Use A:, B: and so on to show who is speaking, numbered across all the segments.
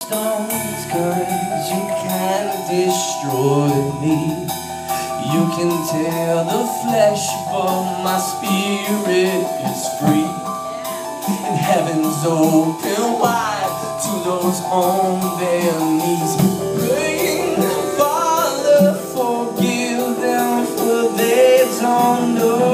A: stones, 'cause you can't destroy me. You can tear the flesh, but my spirit is free. And heaven's open wide to those on their knees, praying, Father, forgive them, for they don't know.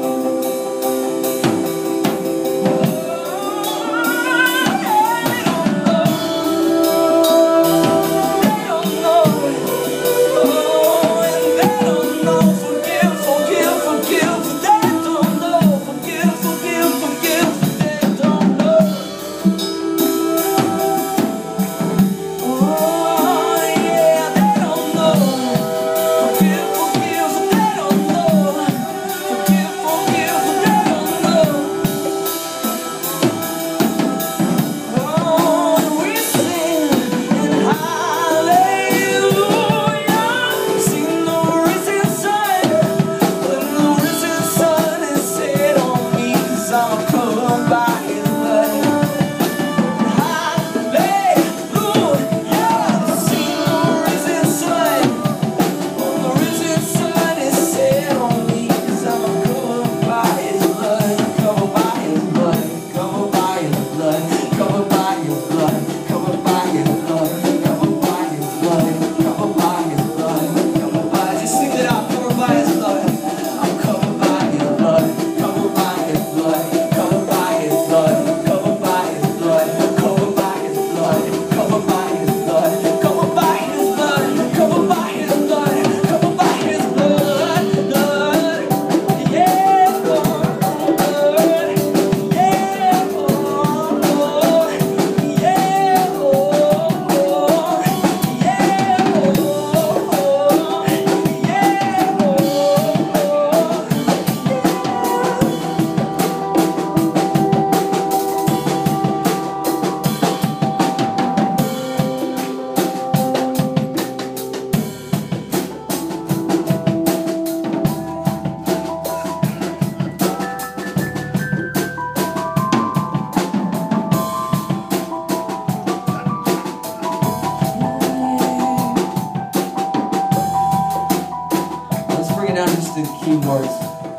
A: Down just the keyboards.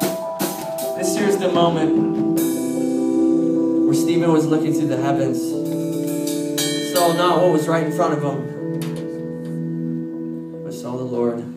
A: This here's the moment where Stephen was looking through the heavens, saw not what was right in front of him, but saw the Lord.